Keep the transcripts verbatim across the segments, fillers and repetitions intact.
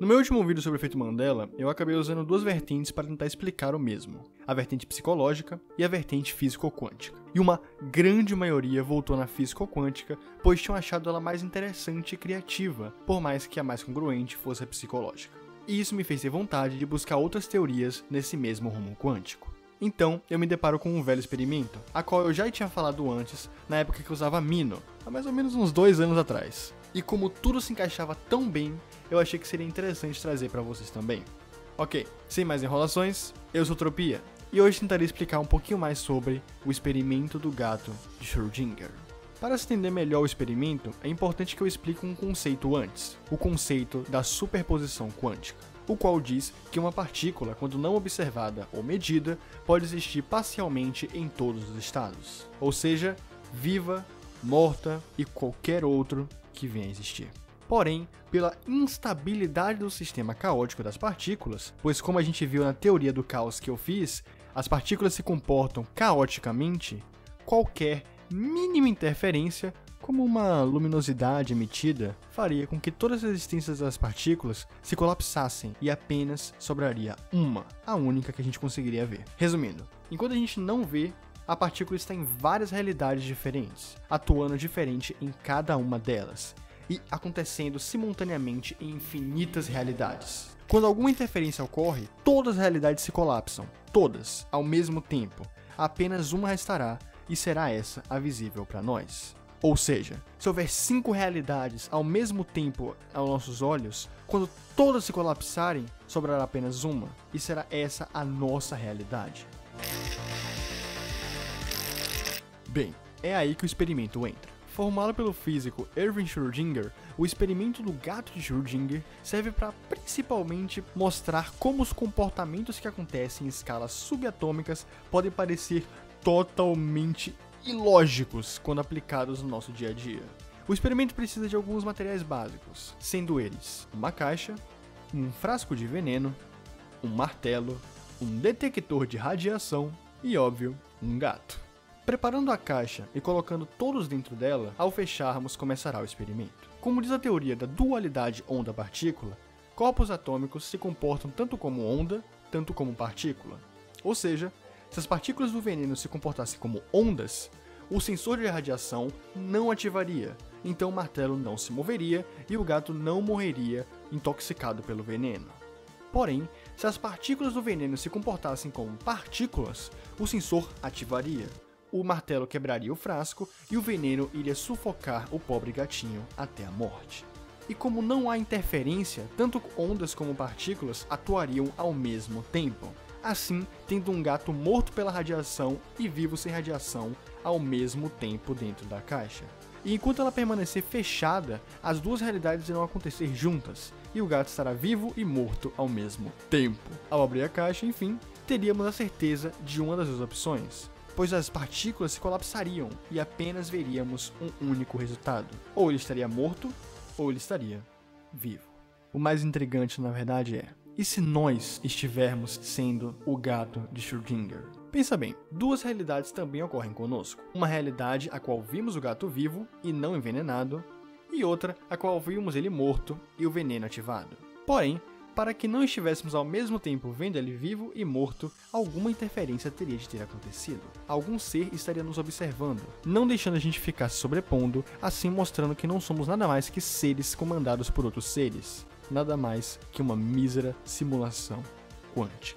No meu último vídeo sobre o efeito Mandela, eu acabei usando duas vertentes para tentar explicar o mesmo, a vertente psicológica e a vertente físico-quântica. E uma grande maioria voltou na físico-quântica, pois tinham achado ela mais interessante e criativa, por mais que a mais congruente fosse a psicológica. E isso me fez ter vontade de buscar outras teorias nesse mesmo rumo quântico. Então, eu me deparo com um velho experimento, a qual eu já tinha falado antes, na época que eu usava Mino, há mais ou menos uns dois anos atrás. E como tudo se encaixava tão bem, eu achei que seria interessante trazer para vocês também. Ok, sem mais enrolações, eu sou Tropia, e hoje tentarei explicar um pouquinho mais sobre o experimento do gato de Schrödinger. Para se entender melhor o experimento, é importante que eu explique um conceito antes, o conceito da superposição quântica, o qual diz que uma partícula, quando não observada ou medida, pode existir parcialmente em todos os estados, ou seja, viva, morta e qualquer outro que venha a existir. Porém, pela instabilidade do sistema caótico das partículas, pois como a gente viu na teoria do caos que eu fiz, as partículas se comportam caoticamente, qualquer mínima interferência, como uma luminosidade emitida, faria com que todas as existências das partículas se colapsassem e apenas sobraria uma, a única que a gente conseguiria ver. Resumindo, enquanto a gente não vê, a partícula está em várias realidades diferentes, atuando diferente em cada uma delas, e acontecendo simultaneamente em infinitas realidades. Quando alguma interferência ocorre, todas as realidades se colapsam, todas, ao mesmo tempo. Apenas uma restará, e será essa a visível para nós. Ou seja, se houver cinco realidades ao mesmo tempo aos nossos olhos, quando todas se colapsarem, sobrará apenas uma, e será essa a nossa realidade. Bem, é aí que o experimento entra. Formado pelo físico Erwin Schrödinger, o experimento do gato de Schrödinger serve para principalmente mostrar como os comportamentos que acontecem em escalas subatômicas podem parecer totalmente ilógicos quando aplicados no nosso dia a dia. O experimento precisa de alguns materiais básicos, sendo eles uma caixa, um frasco de veneno, um martelo, um detector de radiação e, óbvio, um gato. Preparando a caixa e colocando todos dentro dela, ao fecharmos começará o experimento. Como diz a teoria da dualidade onda-partícula, corpos atômicos se comportam tanto como onda, tanto como partícula. Ou seja, se as partículas do veneno se comportassem como ondas, o sensor de radiação não ativaria, então o martelo não se moveria e o gato não morreria intoxicado pelo veneno. Porém, se as partículas do veneno se comportassem como partículas, o sensor ativaria. O martelo quebraria o frasco e o veneno iria sufocar o pobre gatinho até a morte. E como não há interferência, tanto ondas como partículas atuariam ao mesmo tempo. Assim, tendo um gato morto pela radiação e vivo sem radiação ao mesmo tempo dentro da caixa. E enquanto ela permanecer fechada, as duas realidades irão acontecer juntas, e o gato estará vivo e morto ao mesmo tempo. Ao abrir a caixa, enfim, teríamos a certeza de uma das duas opções, pois as partículas se colapsariam e apenas veríamos um único resultado. Ou ele estaria morto, ou ele estaria vivo. O mais intrigante, na verdade, é: e se nós estivermos sendo o gato de Schrödinger? Pensa bem, duas realidades também ocorrem conosco. Uma realidade a qual vimos o gato vivo e não envenenado, e outra a qual vimos ele morto e o veneno ativado. Porém, para que não estivéssemos ao mesmo tempo vendo ele vivo e morto, alguma interferência teria de ter acontecido. Algum ser estaria nos observando, não deixando a gente ficar se sobrepondo, assim mostrando que não somos nada mais que seres comandados por outros seres. Nada mais que uma mísera simulação quântica.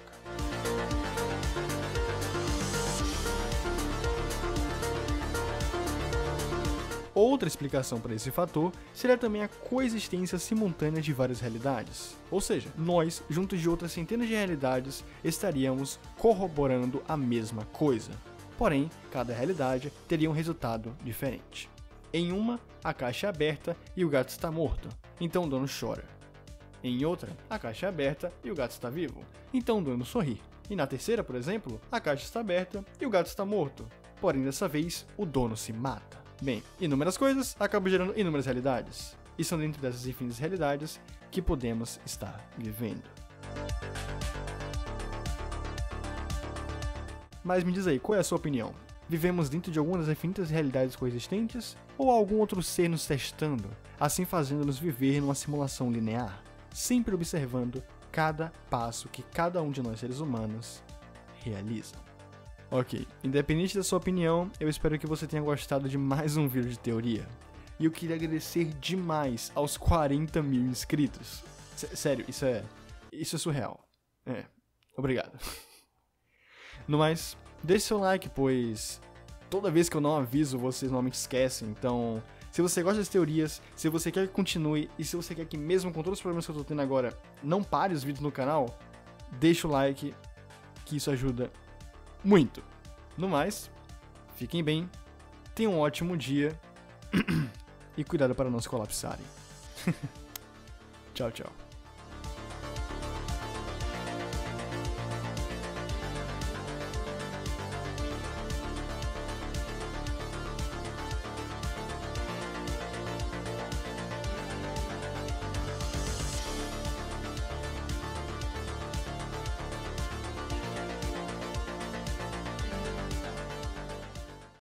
Outra explicação para esse fator seria também a coexistência simultânea de várias realidades. Ou seja, nós, juntos de outras centenas de realidades, estaríamos corroborando a mesma coisa. Porém, cada realidade teria um resultado diferente. Em uma, a caixa é aberta e o gato está morto, então o dono chora. Em outra, a caixa é aberta e o gato está vivo, então o dono sorri. E na terceira, por exemplo, a caixa está aberta e o gato está morto, porém dessa vez o dono se mata. Bem, inúmeras coisas acabam gerando inúmeras realidades, e são dentro dessas infinitas realidades que podemos estar vivendo. Mas me diz aí, qual é a sua opinião? Vivemos dentro de alguma das infinitas realidades coexistentes? Ou há algum outro ser nos testando, assim fazendo-nos viver numa simulação linear? sempre observando cada passo que cada um de nós seres humanos realizam. Ok, independente da sua opinião, eu espero que você tenha gostado de mais um vídeo de teoria. E eu queria agradecer demais aos quarenta mil inscritos. S- sério, isso é... isso é surreal. É, obrigado. No mais, deixe seu like, pois toda vez que eu não aviso, vocês normalmente esquecem. Então, se você gosta das teorias, se você quer que continue, e se você quer que mesmo com todos os problemas que eu tô tendo agora, não pare os vídeos no canal, deixa o like, que isso ajuda muito. No mais, fiquem bem, tenham um ótimo dia e cuidado para não se colapsarem. Tchau, tchau.